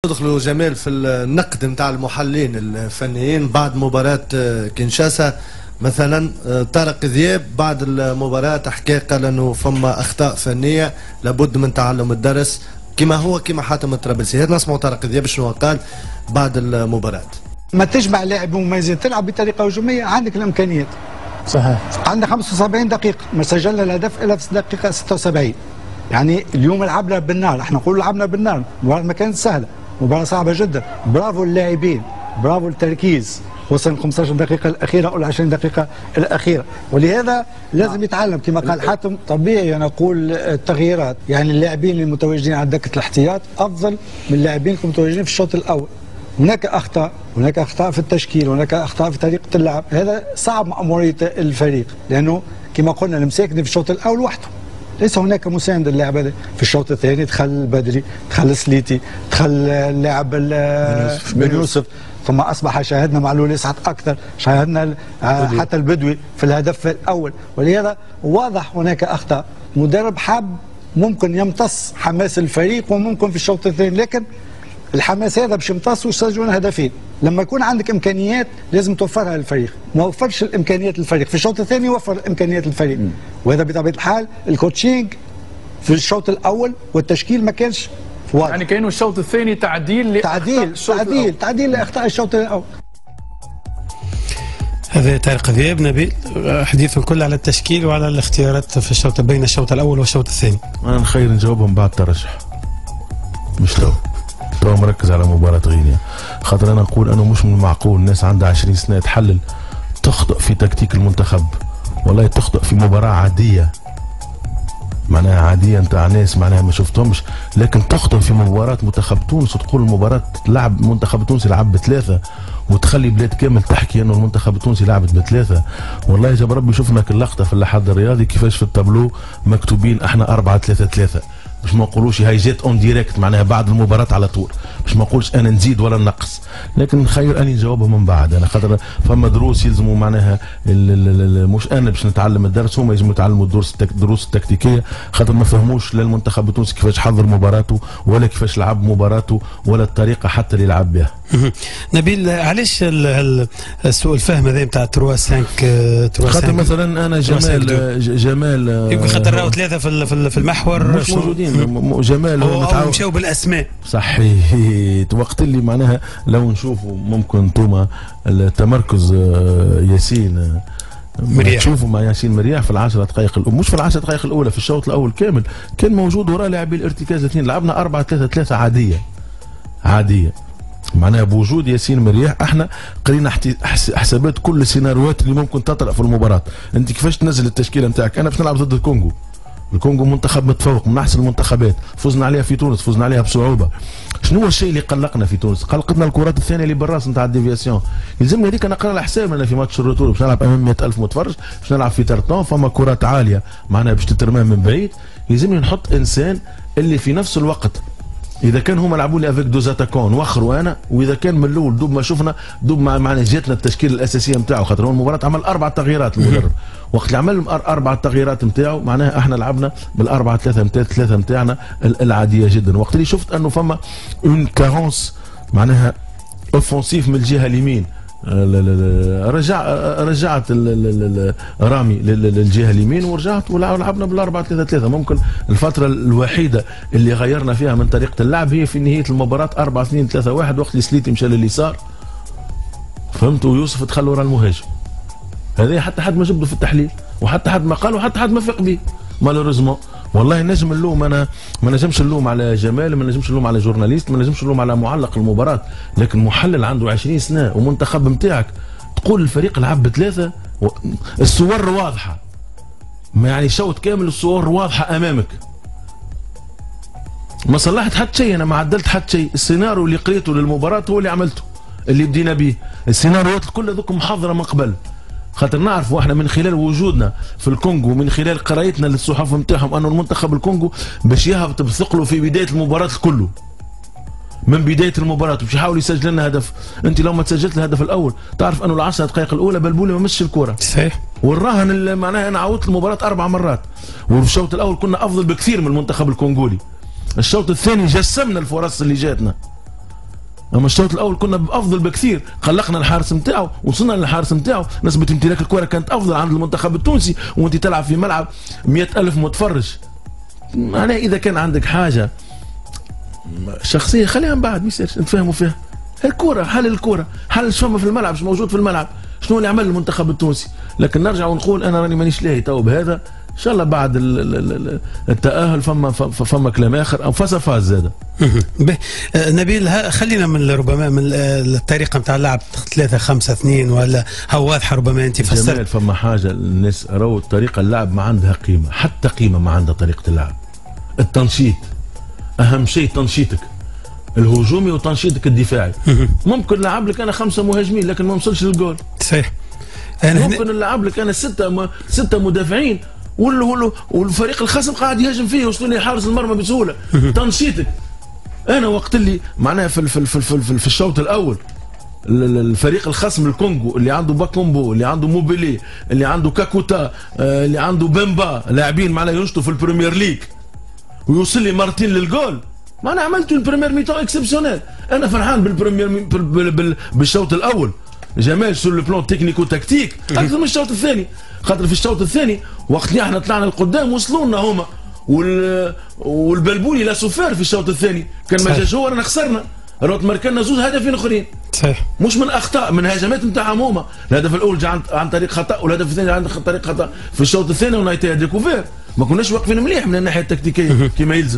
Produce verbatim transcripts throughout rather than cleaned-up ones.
ندخلوا جمال في النقد نتاع المحللين الفنيين بعد مباراة كينشاسا. مثلا طارق ذياب بعد المباراة حكى قال انه فما اخطاء فنية لابد من تعلم الدرس كما هو كما حاتم الطرابلسي. هذا نسمعوا طارق ذياب شنو قال بعد المباراة. ما تجمع لاعب مميزين تلعب بطريقة هجومية، عندك الامكانيات صحيح. عندنا خمسة وسبعين دقيقة ما سجلنا الهدف الا في الدقيقة ستة وسبعين. يعني اليوم لعبنا بالنار، احنا نقول لعبنا بالنار، المباراة ما كانت سهلة، مباراة صعبة جدا. برافو اللاعبين، برافو التركيز خصوصا ال خمسطاش دقيقة الأخيرة أو ال عشرين دقيقة الأخيرة، ولهذا لازم يتعلم كما قال حاتم. طبيعي أنا أقول التغييرات، يعني اللاعبين المتواجدين على دكة الاحتياط أفضل من اللاعبين المتواجدين في الشوط الأول. هناك أخطاء، هناك أخطاء في التشكيل، هناك أخطاء في طريقة اللعب، هذا صعب مأمورية الفريق، لأنه كما قلنا المساكني في الشوط الأول وحده، ليس هناك مساند للاعب هذا. في الشوط الثاني دخل بدري، دخل سليتي، دخل اللاعب بن يوسف، ثم اصبح شاهدنا معلول يسعد اكثر، شاهدنا حتى البدوي في الهدف الاول، ولهذا واضح هناك اخطاء. مدرب حاب ممكن يمتص حماس الفريق وممكن في الشوط الثاني، لكن الحماس هذا باش يمتص ويسجلون هدفين. لما يكون عندك امكانيات لازم توفرها للفريق، ما وفرش الامكانيات للفريق في الشوط الثاني، وفر امكانيات للفريق، وهذا بطبيعه الحال الكوتشينج في الشوط الاول والتشكيل ما كانش واضح. يعني كانه الشوط الثاني تعديل تعديل تعديل تعديل لاخطاء الشوط الاول. هذا طارق ذياب. نبيل حديث الكل على التشكيل وعلى الاختيارات في الشوط بين الشوط الاول والشوط الثاني. انا نخير نجاوبهم بعد ترشح، مش تو تو مركز على مباراة غينيا، خاطر انا نقول انه مش من المعقول الناس عندها عشرين سنة تحلل تخطئ في تكتيك المنتخب. والله تخطئ في مباراة عادية، معناها عادية نتاع ناس معناها ما شفتهمش، لكن تخطئ في مباراة منتخب تونس وتقول المباراة لعب منتخب التونسي لعب بثلاثة، وتخلي بلاد كامل تحكي انه المنتخب التونسي لعبت بثلاثة. والله جاب ربي شفنا اللقطة في اللحظة الرياضي كيفاش في التابلو مكتوبين احنا أربعة ثلاثة ثلاثة، باش ما نقولوش هاي جات اون ديريكت معناها بعد المباراة على طول، باش ما نقولش انا نزيد ولا نقص، لكن خير اني نجاوبها من بعد. انا خاطر فما دروس يلزموا معناها مش انا باش نتعلم الدرس، هما يلزموا يتعلموا الدروس الدروس التكتيكيه، خاطر ما فهموش لا المنتخب التونسي كيفاش حضر مباراته ولا كيفاش لعب مباراته ولا الطريقه حتى اللي يلعب بها. نبيل علاش سوء الفهم هذا نتاع ثلاثة خمسة؟ خاطر مثلا انا جمال جمال يمكن خاطر راهو ثلاثه في في المحور مش موجودين. جمال هو مشاو بالاسماء صحيح. وقت اللي معناها لو نشوفوا ممكن انتم التمركز ياسين مريح، تشوفوا مع ياسين مريح في العشر دقائق الأولى، مش في العشر دقائق الاولى، في الشوط الاول كامل كان موجود وراء لاعبي الارتكاز الاثنين. لعبنا أربعة ثلاثة ثلاثة عاديه عاديه، معناها بوجود ياسين مريح احنا قرينا حسابات كل السيناريوهات اللي ممكن تطرأ في المباراه. انت كيفاش تنزل التشكيله نتاعك؟ انا باش نلعب ضد الكونغو، الكونغو منتخب متفوق من احسن المنتخبات، فزنا عليها في تونس، فزنا عليها بصعوبه. شنو هو الشيء اللي قلقنا في تونس؟ قلقتنا الكرات الثانيه اللي بالراس نتاع الديفياسيون. يلزمني هذيك نقرا الحساب. انا في ماتش الريتور باش نلعب امام مئة ألف متفرج، باش نلعب في ترتون، فما كرات عاليه معناها باش تترمى من بعيد، يلزمني نحط انسان اللي في نفس الوقت اذا كان هما لعبوا لي افيك دو زاتاكون واخروا انا، واذا كان من الاول دوب ما شفنا دوب معنا جاتنا التشكيله الاساسيه نتاعو، خاطر هو المباراه عمل اربع تغييرات المدرب. وقت اللي عمل اربع تغييرات نتاعو معناها احنا لعبنا بالاربعه ثلاثه نتاع ثلاثه نتاعنا العاديه جدا. وقت اللي شفت انه فما اون كارونس معناها اوفونسيف من الجهه اليمين، رجع رجعت رامي للجهه اليمين ورجعت ولعبنا بالأربعة ثلاثة ثلاثة. ممكن الفتره الوحيده اللي غيرنا فيها من طريقه اللعب هي في نهايه المباراه أربعة اثنين ثلاثة واحد، وقت اللي سليتي مشى لليسار فهمت ويوسف دخل ورا المهاجم. هذا حتى حد ما جبده في التحليل، وحتى حد ما قال، وحتى حد ما فاق به مالوريزمون. والله نجم اللوم، انا ما نجمش اللوم على جمال، ما نجمش اللوم على جورناليست، ما نجمش اللوم على معلق المباراه، لكن محلل عنده عشرين سنه ومنتخب نتاعك تقول الفريق لعب بثلاثه. الصور واضحه، ما يعني شوط كامل الصور واضحه امامك. ما صلحت حتى شيء، انا ما عدلت حتى شيء. السيناريو اللي قريته للمباراه هو اللي عملته، اللي بدينا به. السيناريوهات الكل هذوك محضره من قبل، خاطر نعرفوا احنا من خلال وجودنا في الكونغو، من خلال قرايتنا للصحف نتاعهم، انه المنتخب الكونغو باش يهبط بثقله في بدايه المباراه الكل. من بدايه المباراه باش يحاول يسجل لنا هدف. انت لو ما تسجلت الهدف الاول تعرف انه العشر دقائق الاولى بلبولي ما مشش الكره. صحيح. والراهن معناها انا عودت المباراه اربع مرات، وفي الشوط الاول كنا افضل بكثير من المنتخب الكونغولي. الشوط الثاني جسمنا الفرص اللي جاتنا. اما الشوط الاول كنا افضل بكثير، خلقنا الحارس نتاعو وصلنا للحارس نتاعو، نسبه امتلاك الكره كانت افضل عند المنتخب التونسي، وانت تلعب في ملعب مئة ألف متفرج. معناها اذا كان عندك حاجه شخصيه خليها من بعد، ما يصيرش نتفاهموا فيها. الكره حل الكره، حل شو في الملعب، شو موجود في الملعب، شنو اللي عمل المنتخب التونسي. لكن نرجع ونقول انا راني مانيش لاهي تو بهذا، ان شاء الله بعد التاهل فما فما كلام اخر او فاز فاز زاده. نبيل خلينا من ربما من الطريقه نتاع اللعب ثلاثة خمسة اثنين ولا هو واضحه، ربما انت فسرت. فما حاجه الناس راهو طريقه اللعب ما عندها قيمه، حتى قيمه ما عندها طريقه اللعب. التنشيط اهم شيء، تنشيطك الهجومي وتنشيطك الدفاعي. ممكن نلعب لك انا خمسه مهاجمين لكن ما نوصلش للجول. صحيح. ممكن نلعب لك انا سته م... سته مدافعين والفريق الخصم قاعد يهاجم فيه ويوصل لي حارس المرمى بسهوله. تنشيطك. انا وقت اللي معناها في في في في, في, في الشوط الاول الفريق الخصم الكونغو اللي عنده باكومبو، اللي عنده موبيلي، اللي عنده كاكوتا، اللي عنده بيمبا، لاعبين معناها ينشطوا في البريمير ليج ويوصل لي مرتين للجول. ما انا عملت البريمير ميتون اكسبسيونيل. انا فرحان بالبريمير بالشوط الاول، جمال سور لو بلون تكنيكو تكتيك اكثر من الشوط الثاني، خاطر في الشوط الثاني وقت اللي احنا طلعنا لقدام وصلوا لنا هما وال والبلبولي لا سوفير في الشوط الثاني، كان ما جاش هو رانا خسرنا، راهو تمركنا زوز هدفين اخرين. صحيح. مش من اخطاء، من هجمات نتاعهم هما. الهدف الاول جا عن, عن طريق خطا والهدف الثاني عن طريق خطا في الشوط الثاني ونايتي ديكوفير. ما كناش واقفين مليح من الناحيه التكتيكيه كما يلزم.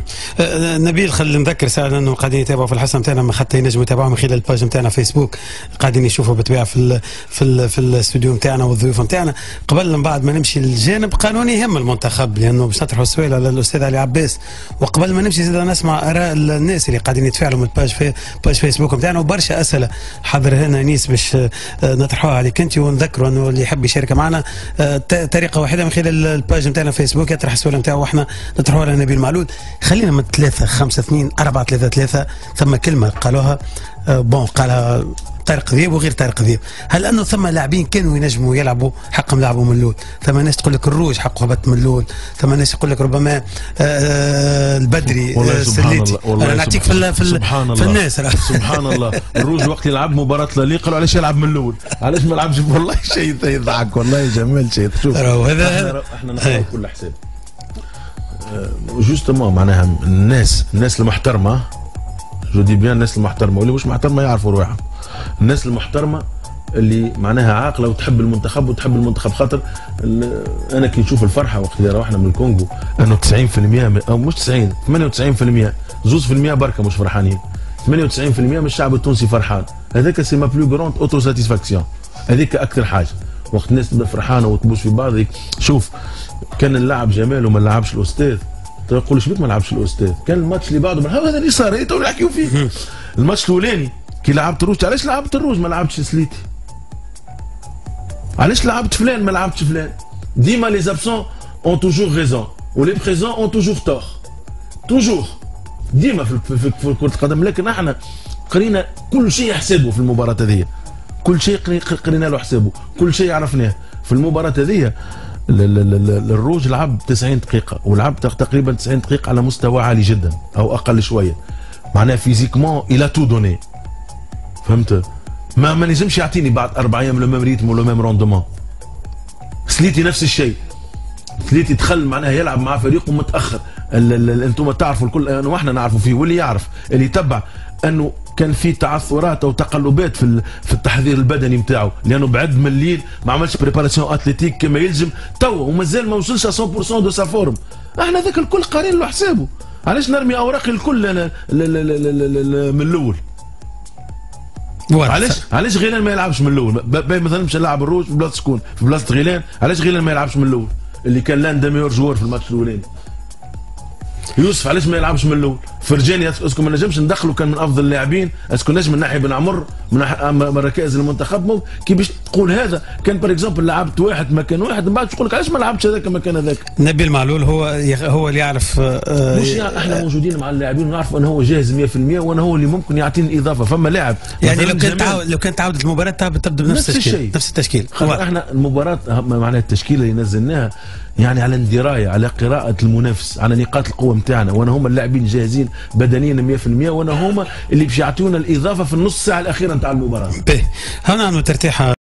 نبيل خلينا نذكر ساعه انه قاعدين يتابعوا في الحصه نتاعنا، حتى ينجموا يتابعوا من خلال الباج نتاعنا فيسبوك، قاعدين يشوفوا بالطبيعه في ال في ال في الاستوديو نتاعنا والضيوف نتاعنا. قبل من بعد ما نمشي للجانب قانوني يهم المنتخب، لانه باش نطرحوا السؤال على الاستاذ علي عباس، وقبل ما نمشي زاد نسمع اراء الناس اللي قاعدين يتفاعلوا من الباج في باج فيسبوك نتاعنا، وبرشا اسئله حضر هنا نيس باش نطرحوها عليك انت، ونذكروا انه اللي يحب يشارك معنا طريقه واحده من خلال الباج نتاعنا فيسبوك يطرح السؤال نتاعو واحنا نطرحوها على نبيل معلول. خلينا من ثلاثة خمسة اثنين أربعة ثلاثة ثلاثة، ثم كلمة قالوها بون قالها طارق ذياب وغير طارق ذياب، هل انه ثم لاعبين كانوا ينجموا يلعبوا حقهم لعبوا من الاول؟ ثم ناس تقول لك الروج حقه هبط من الاول، ثم ناس يقول لك ربما آه البدري والله سبحان الله. والله انا نعطيك في في, في الناس سبحان الله. الروج وقت يلعب مباراه لا قالوا علاش يلعب من الاول؟ علاش ما لعبش؟ والله شيء يضحك، والله جمال شيء. شوف هذا احنا نحاول كل حساب جوستومون معناها الناس الناس المحترمه، جو دي بيان الناس المحترمه واللي مش محترمه يعرفوا روحهم. الناس المحترمه اللي معناها عاقله وتحب المنتخب وتحب المنتخب، خاطر انا كي نشوف الفرحه وقت اللي روحنا من الكونغو انه تسعين بالمئة او مش تسعين ثمانية وتسعين بالمئة زوز بالمئة بركه مش فرحانين، ثمانية وتسعين بالمئة من الشعب التونسي فرحان. هذاك سي ما بلو غروند اوتو ساتيسفاكسيون، هذيك اكثر حاجه. وقت الناس تبدا فرحانه وتبوس في بعض. شوف كان اللاعب جمال وما لعبش الاستاذ، تقول شبيك ما لعبش الاستاذ؟ كان الماتش اللي بعده هذا اللي صار تو نحكيو فيه. الماتش الاولاني كي لعبت الروج، علاش لعبت الروج ما لعبتش سليتي؟ علاش لعبت فلان ما لعبتش فلان؟ ديما لي زابسون اون توجور ريزون ولي بريزون اون توجور تور، توجور ديما في, في, في, في كرة القدم. لكن احنا قرينا كل شيء حسابه في المباراة هذه، كل شيء قرينا له حسابه، كل شيء عرفناه في المباراة هذه. الروج لعب تسعين دقيقة ولعب تقريبا تسعين دقيقة على مستوى عالي جدا او اقل شوية، معناها فيزيكمون الى تو دوني، فهمت؟ ما ما نجمش يعطيني بعد اربع ايام لو ميم ريتم ولو ميم روندمون. سليتي نفس الشيء، سليتي دخل معناها يلعب مع فريقه متاخر. انتم تعرفوا الكل واحنا نعرفوا فيه، واللي يعرف اللي يتبع انه كان في تعثرات او تقلبات في في التحضير البدني نتاعو، لانه بعد من الليل ما عملش بريباراسيون اتليتيك كما يلزم تو، ومازال ما وصلش مية بالمئة دو سا فورم. احنا ذاك الكل قارين له حسابه، علاش نرمي اوراقي الكل من الاول؟ علاش علاش غيلان ما يلعبش من الاول؟ مثلا مش نلعب الروج في بلاصه شكون؟ في بلاصه غيلان، علاش غيلان ما يلعبش من الاول؟ اللي كان لان داميور جوار في الماتش الاولاني. يوسف علاش ما يلعبش من الاول؟ فرجاني اسكو ما نجمش ندخلوا، كان من افضل اللاعبين. اسكو نجم من ناحيه بن عمر من ركائز المنتخب، كي باش تقول هذا كان بار اكزومبل لعبت واحد مكان واحد، من بعد تقول لك علاش ما لعبتش هذاك مكان هذاك؟ نبيل معلول هو هو اللي يعرف. آه مش يعني احنا موجودين مع اللاعبين ونعرف انه هو جاهز مية بالمئة وانا هو اللي ممكن يعطيني اضافه. فما لاعب يعني لو كان تعاود لو كانت تعاودت المباراه تبدا بنفس التشكيل، نفس التشكيل. احنا المباراه معناها التشكيله اللي نزلناها يعني على الدرايه، على قراءه المنافس، على نقاط القوه نتاعنا، وانا هما اللاعبين جاهزين بدنيا مية في المية، وانا هما اللي باش يعطيونا الاضافه في النص ساعه الاخيره نتاع المباراه. هنا ترتيح